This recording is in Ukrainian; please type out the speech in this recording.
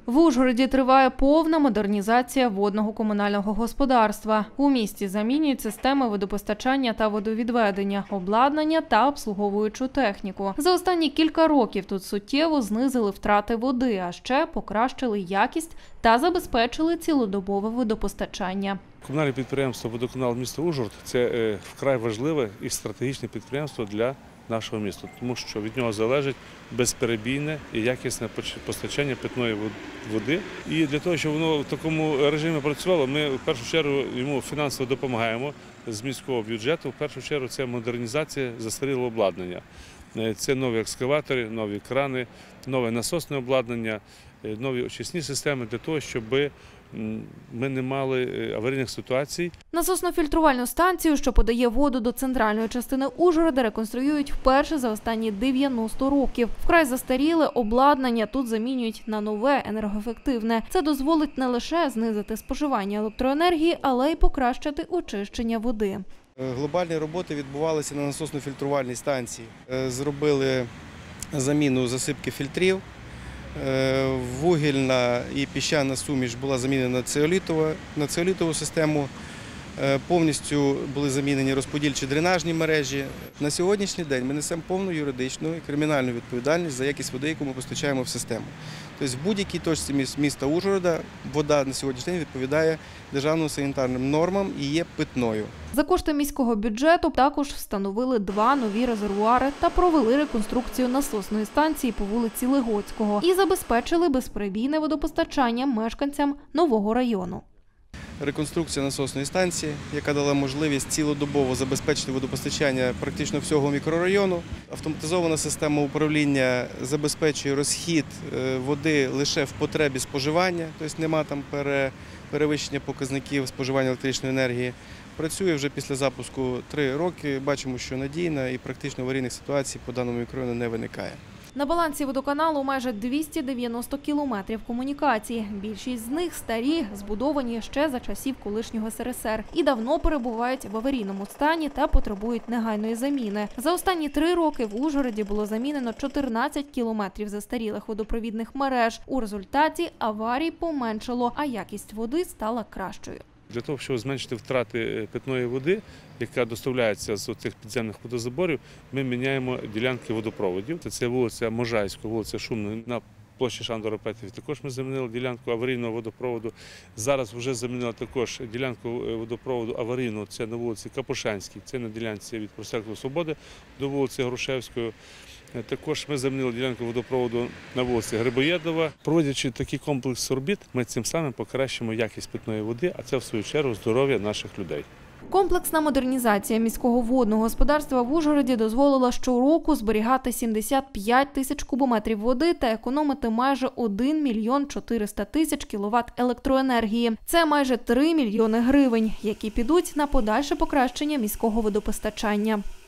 В Ужгороді триває повна модернізація водного комунального господарства. У місті замінюють системи водопостачання та водовідведення, обладнання та обслуговуючу техніку. За останні кілька років тут суттєво знизили втрати води, а ще покращили якість та забезпечили цілодобове водопостачання. Комунальне підприємство «Водоканал міста Ужгород» – це вкрай важливе і стратегічне підприємство для нашого міста, тому що від нього залежить безперебійне і якісне постачання питної води. І для того, щоб воно в такому режимі працювало, ми в першу чергу йому фінансово допомагаємо з міського бюджету. В першу чергу це модернізація застарілого обладнання. Це нові екскаватори, нові крани, нове насосне обладнання, нові очисні системи для того, щоб ми не мали аварійних ситуацій. Насосно-фільтрувальну станцію, що подає воду до центральної частини Ужгорода, реконструюють вперше за останні 90 років. Вкрай застаріле обладнання тут замінюють на нове, енергоефективне. Це дозволить не лише знизити споживання електроенергії, але й покращити очищення води. Глобальні роботи відбувалися на насосно-фільтрувальній станції. Зробили заміну засипки фільтрів. Вугільна і піщана суміш була замінена на цеолітову систему. Повністю були замінені розподільчі дренажні мережі. На сьогоднішній день ми несемо повну юридичну і кримінальну відповідальність за якість води, яку ми постачаємо в систему. Тобто в будь-якій точці міста Ужгорода вода на сьогоднішній день відповідає державним санітарним нормам і є питною. За кошти міського бюджету також встановили 2 нові резервуари та провели реконструкцію насосної станції по вулиці Легоцького і забезпечили безперебійне водопостачання мешканцям нового району. Реконструкція насосної станції, яка дала можливість цілодобово забезпечити водопостачання практично всього мікрорайону. Автоматизована система управління забезпечує розхід води лише в потребі споживання, тобто немає там перевищення показників споживання електричної енергії. Працює вже після запуску 3 роки, бачимо, що надійна і практично аварійних ситуацій по даному мікрорайону не виникає. На балансі водоканалу майже 290 кілометрів комунікацій. Більшість з них старі, збудовані ще за часів колишнього СРСР і давно перебувають в аварійному стані та потребують негайної заміни. За останні 3 роки в Ужгороді було замінено 14 кілометрів застарілих водопровідних мереж. У результаті аварій поменшало, а якість води стала кращою. Для того, щоб зменшити втрати питної води, яка доставляється з цих підземних водозаборів, ми міняємо ділянки водопроводів. Це вулиця Можайська, вулиця Шумна. На площі Шандора Петрів також ми замінили ділянку аварійного водопроводу. Зараз вже замінили також ділянку водопроводу аварійного, це на вулиці Капушанській, це на ділянці від Проспекту Свободи до вулиці Грушевської. Також ми замінили ділянку водопроводу на вулиці Грибоєдова. Проводячи такий комплекс робіт, ми цим самим покращимо якість питної води, а це в свою чергу здоров'я наших людей. Комплексна модернізація міського водного господарства в Ужгороді дозволила щороку зберігати 75 тисяч кубометрів води та економити майже 1 мільйон 400 тисяч кіловат електроенергії. Це майже 3 мільйони гривень, які підуть на подальше покращення міського водопостачання.